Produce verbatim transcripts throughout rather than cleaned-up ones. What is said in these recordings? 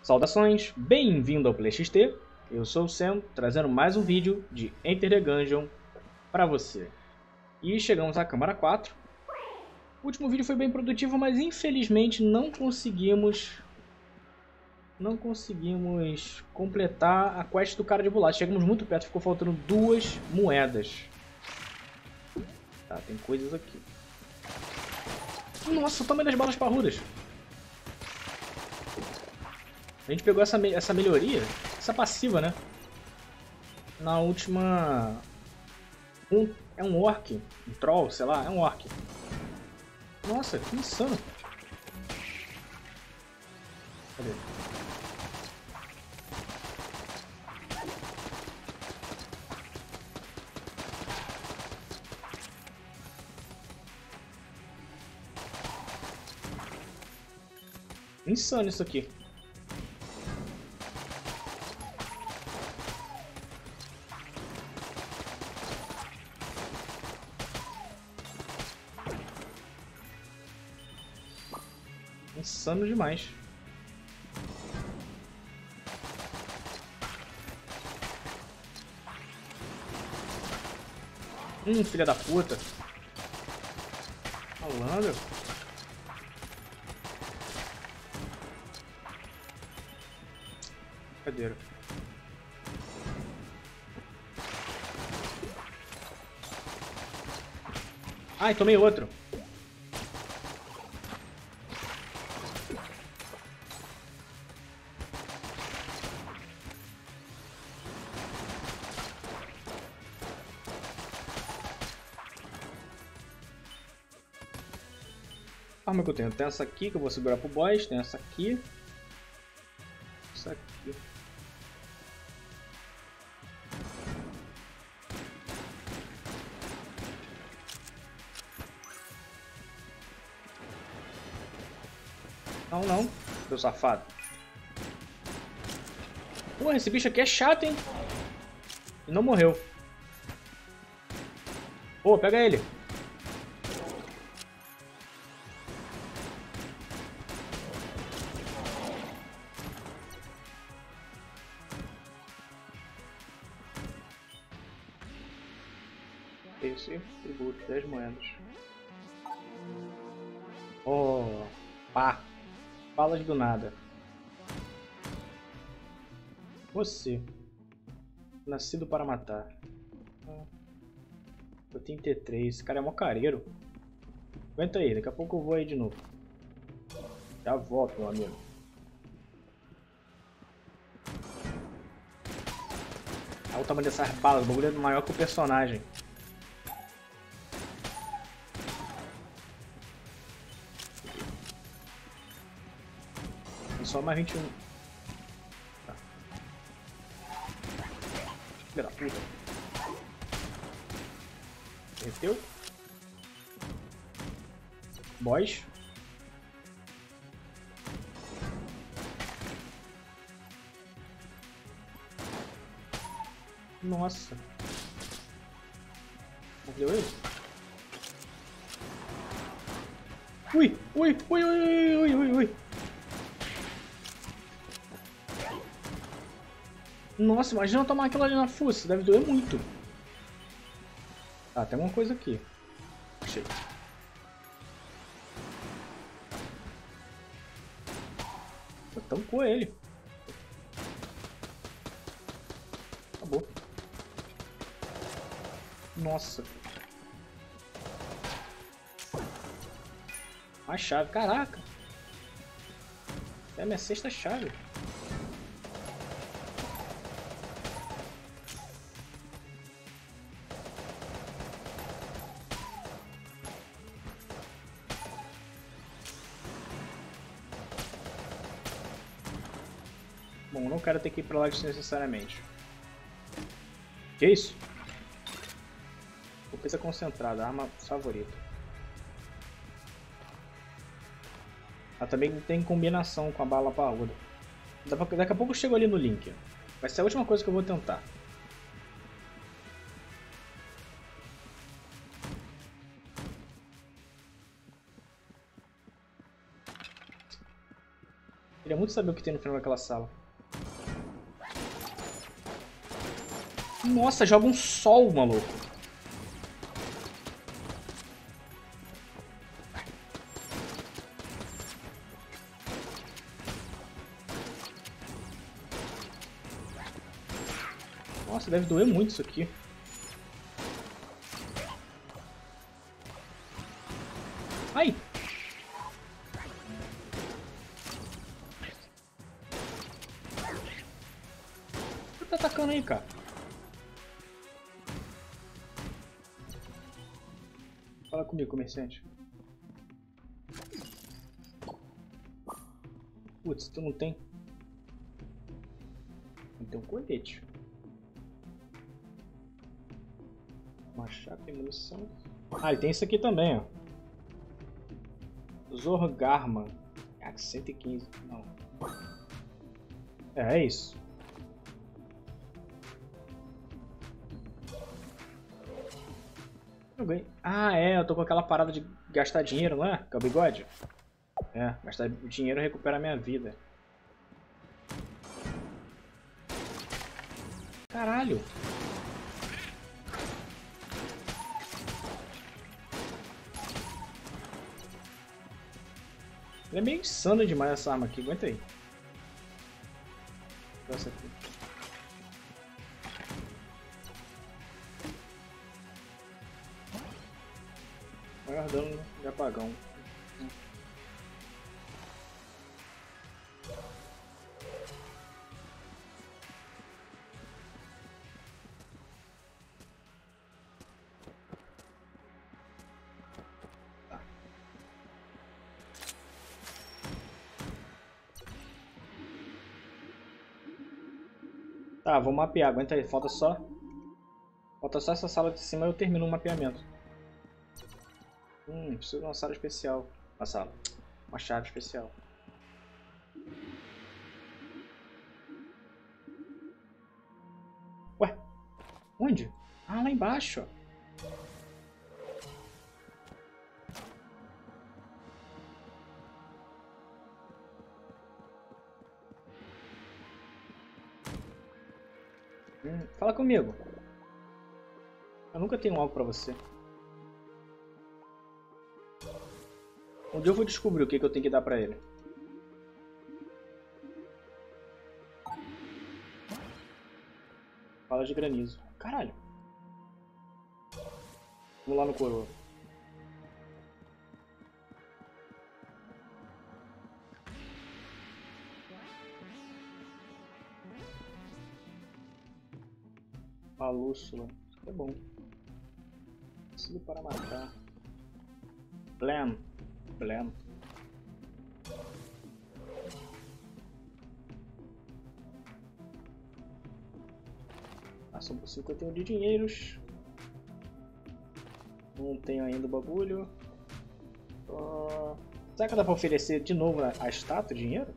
Saudações, bem-vindo ao PlayXT, eu sou o Sam, trazendo mais um vídeo de Enter the Gungeon para você. E chegamos à Câmara quatro. O último vídeo foi bem produtivo, mas infelizmente não conseguimos... Não conseguimos completar a quest do cara de bolacha. Chegamos muito perto, ficou faltando duas moedas. Tá, tem coisas aqui. Nossa, o tamanho das balas parrudas. A gente pegou essa, me essa melhoria, essa passiva, né? Na última... Um, é um orc, um troll, sei lá, é um orc. Nossa, que insano. Cadê? Insano isso aqui. Insano demais. Hum, filha da puta. Malandro. Cadeira. Ai, tomei outro. Arma que eu tenho. Tem essa aqui que eu vou segurar pro boss. Tem essa aqui. Essa aqui. Não, não. Seu safado. Porra, esse bicho aqui é chato, hein? E não morreu. Pô, pega ele. Esse tributo, dez moedas. Oh, pá. Falas do nada. Você. Nascido para matar. oitenta e três. Esse cara é mó careiro. Aguenta aí, daqui a pouco eu vou aí de novo. Já volto, meu amigo. Olha o tamanho dessas balas, o bagulho é maior que o personagem. Só mais vinte e um. Tá. Filha da puta. Derreteu. Boss. Nossa. Morreu ele? Ui, ui, ui, ui, ui, ui, ui. Nossa, imagina eu tomar aquilo ali na fuça, deve doer muito. Ah, tem uma coisa aqui. Achei. Eu tampou ele. Acabou. Nossa. A chave, caraca. É a minha sexta chave. Bom, não quero ter que ir pra lá desnecessariamente. Que isso? Coisa concentrada, arma favorita. Ela também tem combinação com a bala parruda. Daqui a pouco eu chego ali no link. Vai ser a última coisa que eu vou tentar. Queria muito saber o que tem no final daquela sala. Nossa, joga um sol, maluco. Nossa, deve doer muito isso aqui. Ai! O que tá atacando aí, cara? Fala comigo, comerciante. Putz, tu não tem... Não tem um colete. Machado e munição. Ah, e tem isso aqui também, ó. Zorgarma. Ah, cento e quinze. Não. É, é isso. Eu ganhei. Ah, é. Eu tô com aquela parada de gastar dinheiro, não é? Que é o bigode? É, gastar dinheiro recupera a minha vida. Caralho. Ele é meio insano demais essa arma aqui, aguenta aí. Essa aqui. Maior dano de apagão. Tá, vou mapear, aguenta aí, falta só... Falta só essa sala de cima e eu termino o mapeamento. Hum, preciso de uma sala especial. Uma sala. Uma chave especial. Ué? Onde? Ah, lá embaixo. Hum, fala comigo. Eu nunca tenho algo pra você. Um dia eu vou descobrir o que, que eu tenho que dar pra ele. Fala de granizo. Caralho. Vamos lá no coroa. Palúçula. Isso é bom. Auxílio para matar. Blam. Blam. Ah, são por cinquenta e um de dinheiros. Não tenho ainda o bagulho. Uh... Será que dá pra oferecer de novo a, a estátua de dinheiro?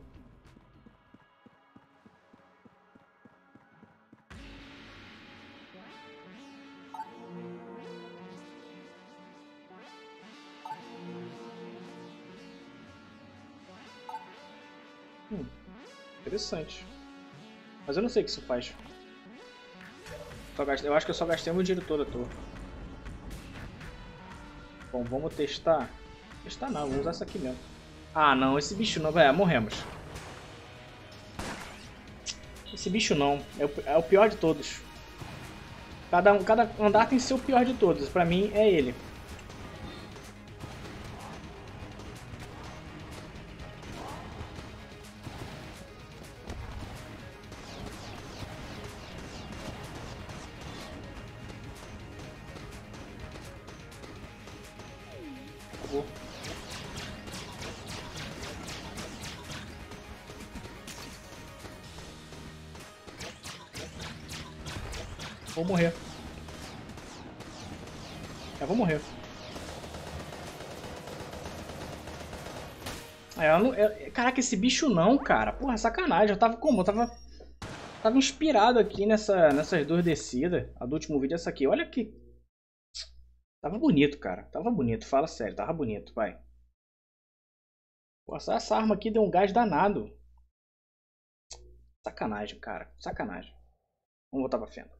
Hum, interessante. Mas eu não sei o que isso faz. Só gastei, eu acho que eu só gastei meu dinheiro todo à toa. Bom, vamos testar. Testar não, vamos usar isso aqui mesmo. Ah não, esse bicho não. É, morremos. Esse bicho não. É o, é o pior de todos. Cada, um, cada andar tem que ser o pior de todos. Pra mim é ele. Vou morrer. Eu vou morrer. É, eu não, eu, caraca, esse bicho não, cara. Porra, sacanagem. Eu tava como? Eu tava, tava inspirado aqui nessa, nessas duas descidas. A do último vídeo é essa aqui. Olha que... Tava bonito, cara. Tava bonito. Fala sério. Tava bonito, vai. Pô, essa arma aqui deu um gás danado. Sacanagem, cara. Sacanagem. Vamos voltar pra fenda.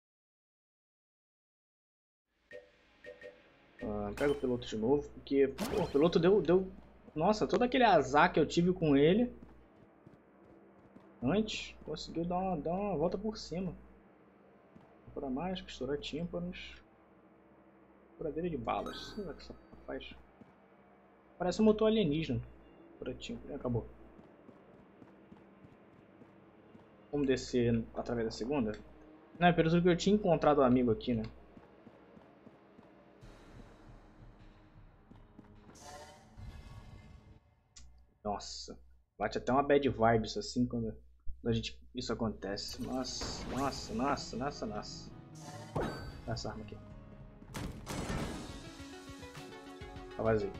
Ah, pega o piloto de novo, porque pô, o piloto deu, deu... Nossa, todo aquele azar que eu tive com ele antes, conseguiu dar uma, dar uma volta por cima. Para mais, costurar tímpanos. Furadeira de balas. O que essa faz? Parece um motor alienígena. Fura tímpano. Acabou. Vamos descer através da segunda? Não, é pelo que eu tinha encontrado um amigo aqui, né? Nossa, bate até uma bad vibes assim quando a gente, isso acontece. Nossa, nossa, nossa, nossa, nossa. Essa arma aqui. Tá vazio.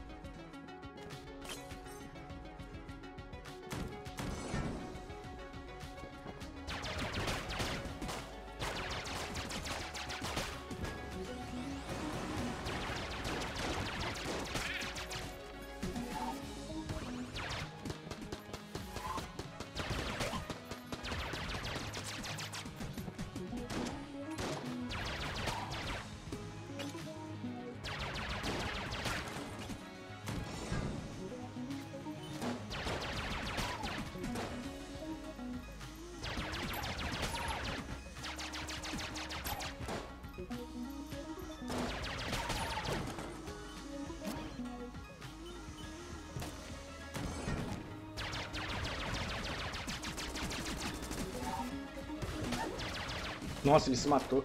Nossa, ele se matou.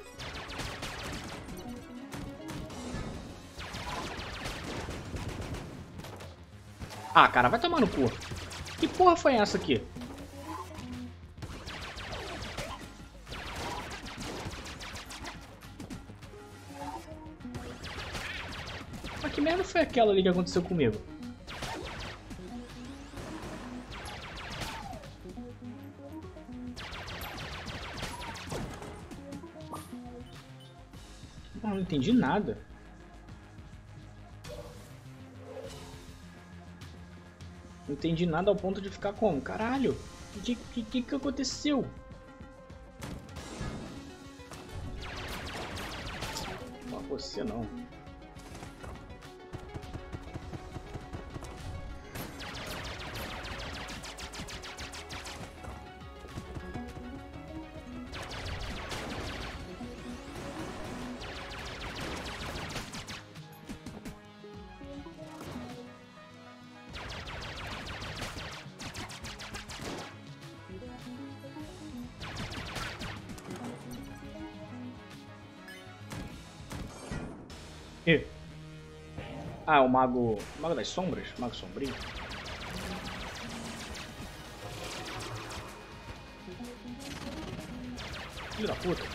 Ah, cara, vai tomar no cu. Que porra foi essa aqui? Mas que merda foi aquela ali que aconteceu comigo? Não entendi nada. Não entendi nada ao ponto de ficar como? Caralho, o que, que que aconteceu? Não, você não. E? Ah, o mago... O mago das sombras? O mago sombrio? Filho da puta.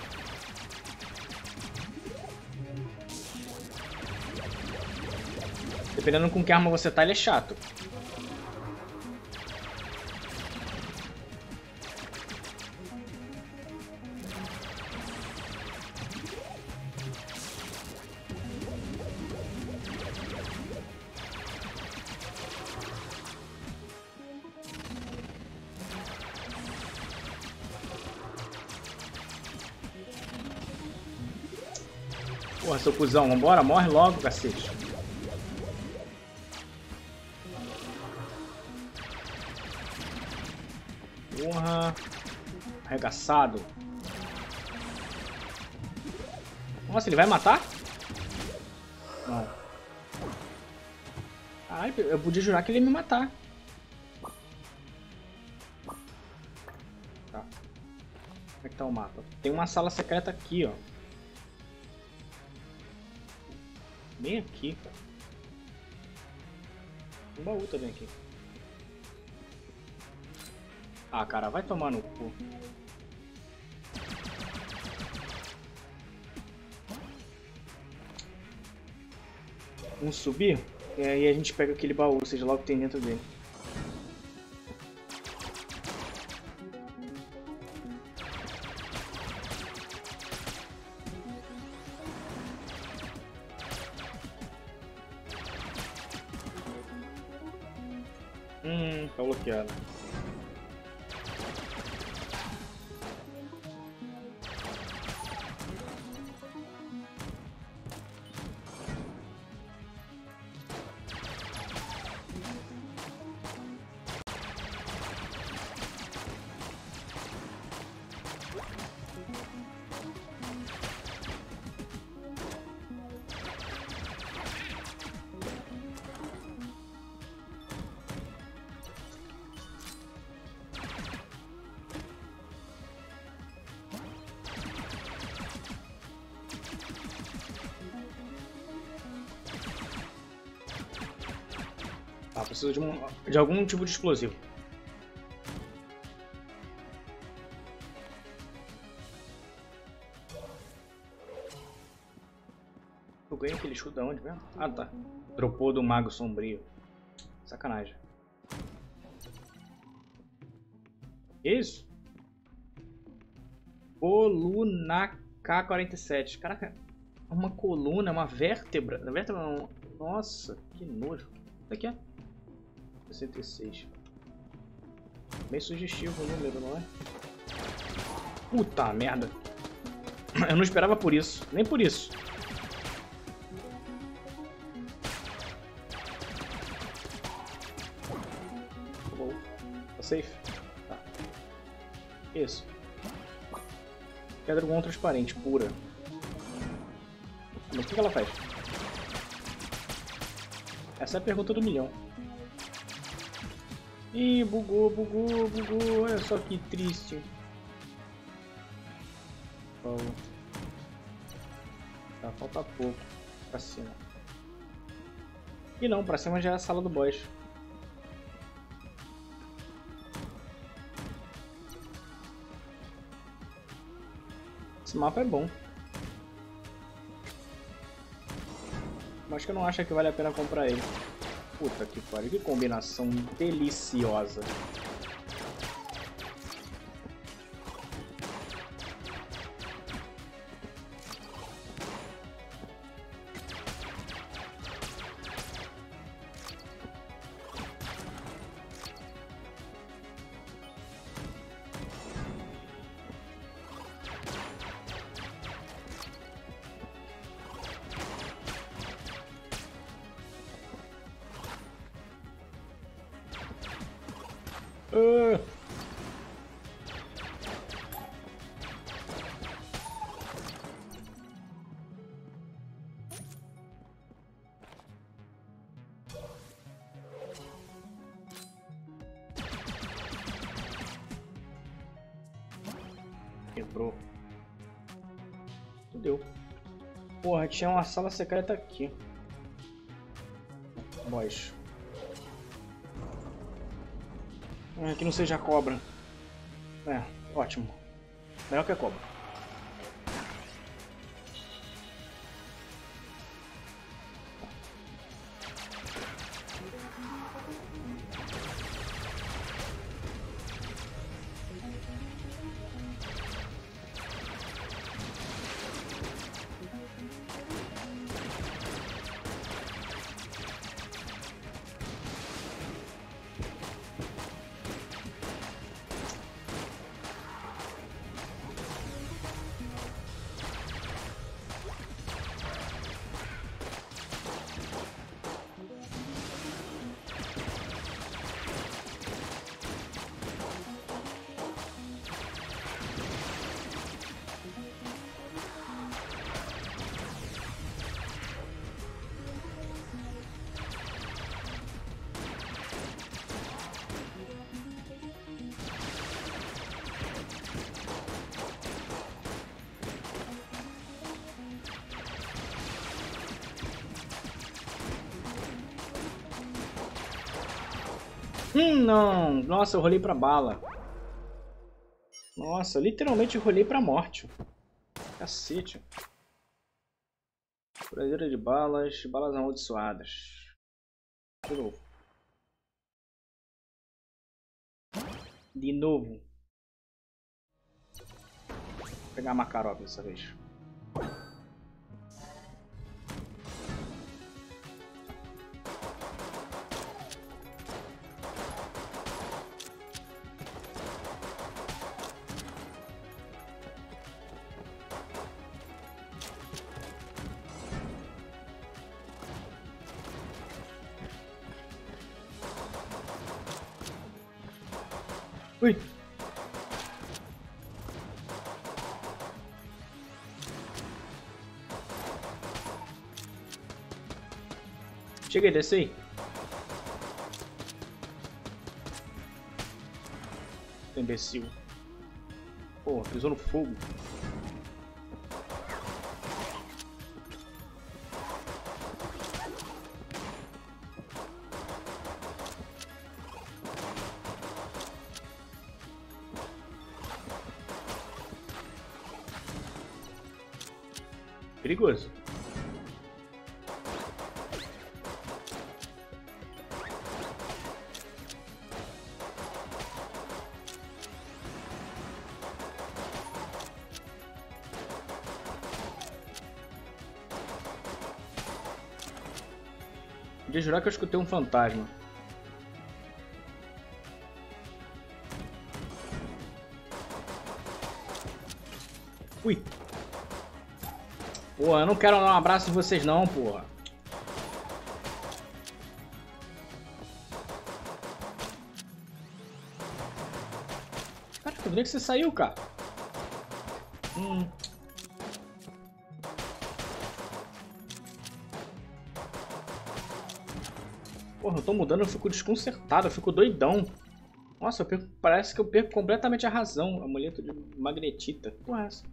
Dependendo com que arma você tá, ele é chato. Porra, seu cuzão, vambora, morre logo, cacete. Porra. Arregaçado. Nossa, ele vai matar? Não. Ai, eu podia jurar que ele ia me matar. Tá. Como é que tá o mapa? Tem uma sala secreta aqui, ó. Bem aqui. Um baú também aqui. Ah, cara, vai tomar no cu. Vamos subir? E aí a gente pega aquele baú, seja lá o que tem dentro dele. Hum, tá bloqueado. Ah, preciso de, um, de algum tipo de explosivo. Eu ganhei aquele escudo da onde mesmo? Ah, tá. Dropou do Mago Sombrio. Sacanagem. Que isso? Coluna K quarenta e sete. Caraca, uma coluna, uma vértebra. Uma vértebra não. Nossa, que nojo. Isso aqui é sessenta e seis. Bem sugestivo o número, não é? Puta merda. Eu não esperava por isso. Nem por isso. Bom, tá safe? Tá. Isso. Pedra Dragon transparente, pura. Mas o que ela faz? Essa é a pergunta do milhão. Ih, bugou, bugou, bugou. Olha só que triste. Oh. Tá, falta pouco pra cima. E não, pra cima já é a sala do boss. Esse mapa é bom. Mas que eu não acho que vale a pena comprar ele. Puta que pariu, que combinação deliciosa. Uh. Quebrou. Deu. Porra, tinha uma sala secreta aqui. Boys. Ah, que não seja cobra. É, ótimo. Melhor que a cobra. Hum, não. Nossa, eu rolei pra bala. Nossa, eu literalmente rolei pra morte. Cacete. Furadeira de balas, balas amaldiçoadas. De novo. De novo. Vou pegar a Makarov dessa vez. Ui! Cheguei, desce aí. Imbecil. Pô, pisou no fogo. perigoso. Podia jurar que eu escutei um fantasma. Ui. Pô, eu não quero dar um abraço de vocês não, porra. Caraca, onde é que você saiu, cara? Hum. Porra, eu tô mudando, eu fico desconcertado, eu fico doidão. Nossa, eu perco, parece que eu perco completamente a razão. Amuleto de magnetita. Que porra é essa?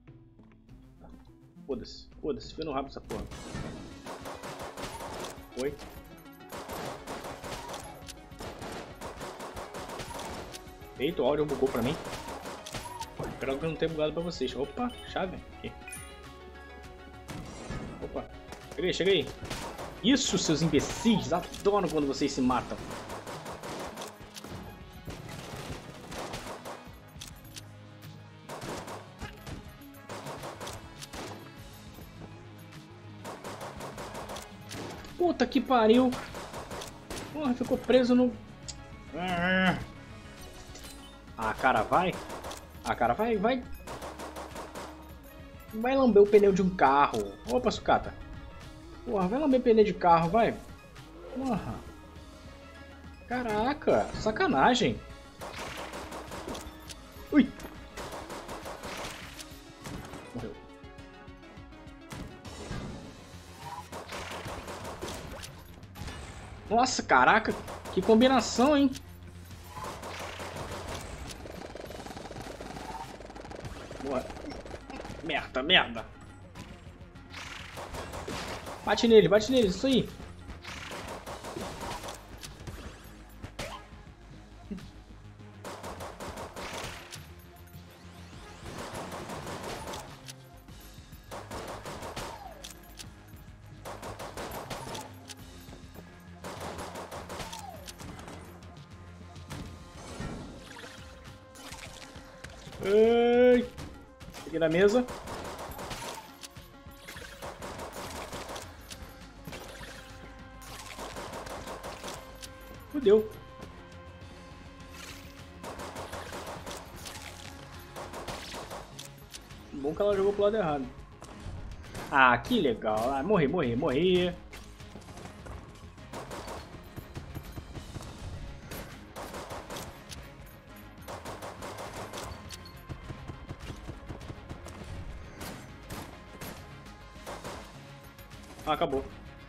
Foda-se, foda-se, fio no rabo essa porra. Oi. Eita, o áudio bugou pra mim. Espero que eu não tenha bugado pra vocês. Opa, chave. Aqui. Opa, chega aí, chega aí. Isso, seus imbecis! Adoro quando vocês se matam. Puta que pariu! Porra, ficou preso no... Ah, cara, vai! Ah, cara, vai, vai! Vai lamber o pneu de um carro. Opa, sucata! Porra, vai lamber pneu de carro, vai. Porra. Caraca, sacanagem. Ui. Morreu. Nossa, caraca. Que combinação, hein. Boa. Merda, merda. Bate nele, bate nele, isso aí. Ei! Peguei na mesa. Fudeu. Bom que ela jogou pro lado errado. Ah, que legal. Ah, morri, morri, morri. Ah, acabou.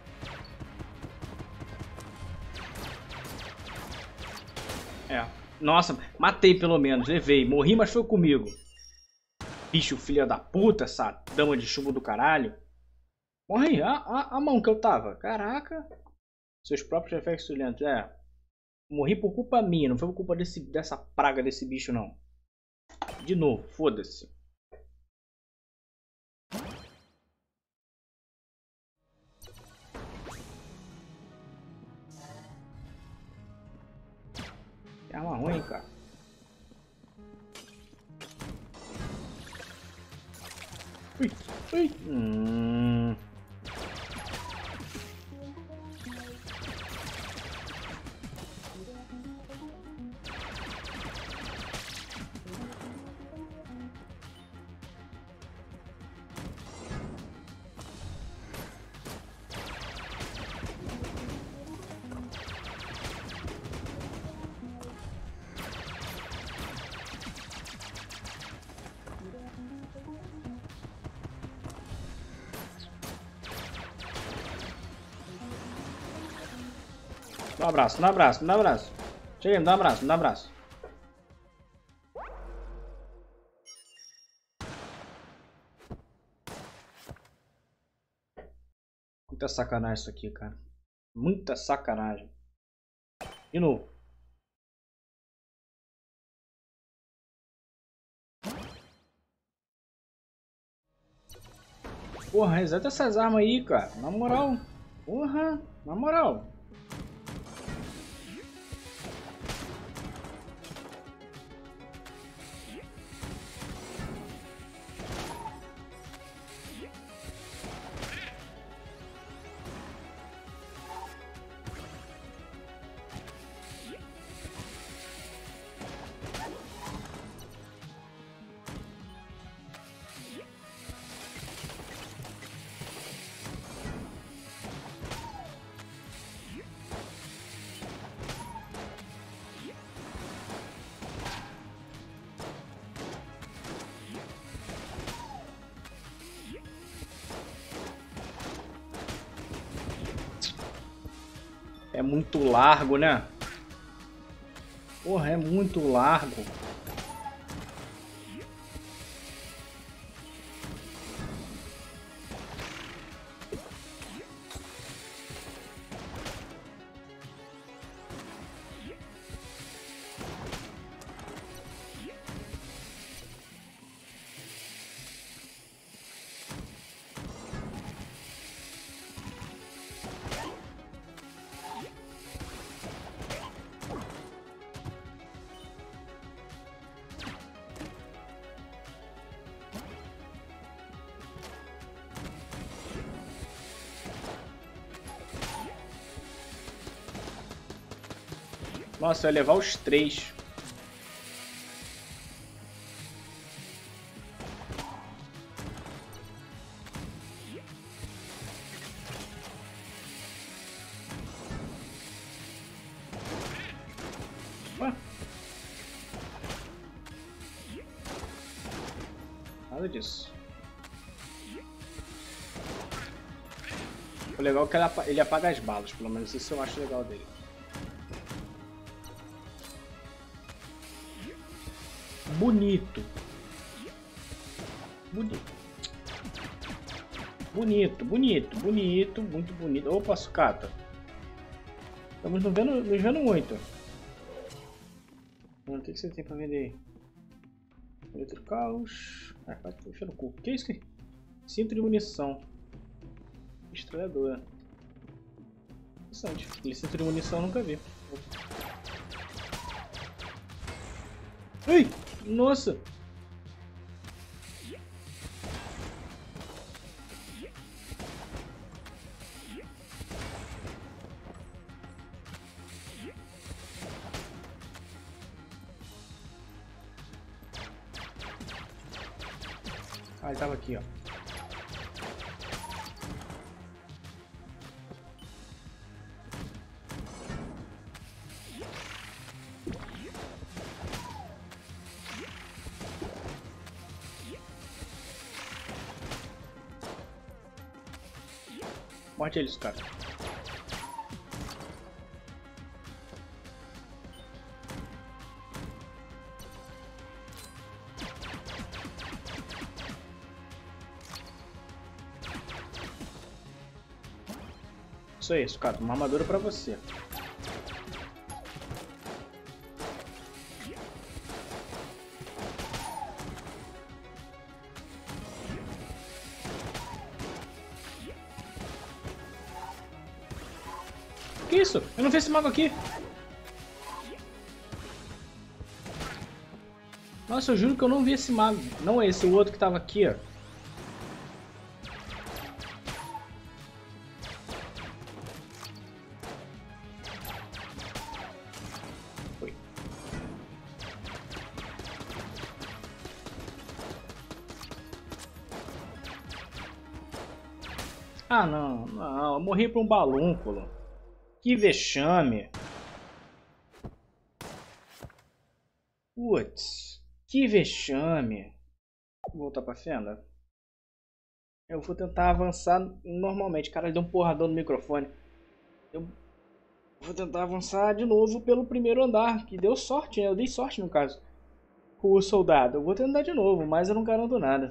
É. Nossa, matei pelo menos, levei. Morri, mas foi comigo. Bicho, filha da puta, essa dama de chumbo do caralho. Morri, a, a, a mão que eu tava. Caraca. Seus próprios reflexos lentos, é. Morri por culpa minha, não foi por culpa desse, dessa praga desse bicho, não. De novo, foda-se. É arma ruim, cara. Ui, ui. Hum. Dá um abraço, dá um abraço, dá um abraço. Chega aí, me dá um abraço, me dá um abraço. Muita sacanagem isso aqui, cara. Muita sacanagem. De novo. Porra, reseta essas armas aí, cara. Na moral. Porra, na moral. É muito largo, né? Porra, é muito largo. Nossa, eu ia levar os três. Ué? Nada disso. O legal é que ele apaga as balas, pelo menos isso eu acho legal dele. Bonito. Bonito. Bonito, bonito, bonito, muito bonito. Opa, sucata. Estamos nos vendo, nos vendo muito. O que, que você tem pra vender aí? Eletrocaus. Ah, vai puxar no cu. O que é isso aqui? Cinto de munição. Estrelladora. Interessante. Aquele cinto de munição eu nunca vi. Ai! Nossa! Ah, ele tava aqui, ó. Morde eles, cara. Isso aí, cara. Uma armadura pra você. Que isso? Eu não vi esse mago aqui. Nossa, eu juro que eu não vi esse mago. Não é esse, o outro que tava aqui, ó. Foi. Ah, não, não. Eu morri pra um balúnculo. Que vexame. Putz, que vexame. Vou voltar pra fenda. Eu vou tentar avançar normalmente. Cara, ele deu um porradão no microfone. Eu vou tentar avançar de novo pelo primeiro andar. Que deu sorte, né? Eu dei sorte no caso. Com o soldado. Eu vou tentar de novo, mas eu não garanto nada.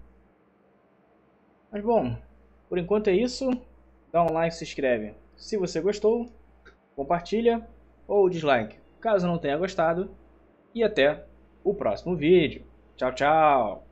Mas bom, por enquanto é isso. Dá um like, se inscreve. Se você gostou, compartilha ou dislike, caso não tenha gostado. E até o próximo vídeo. Tchau, tchau!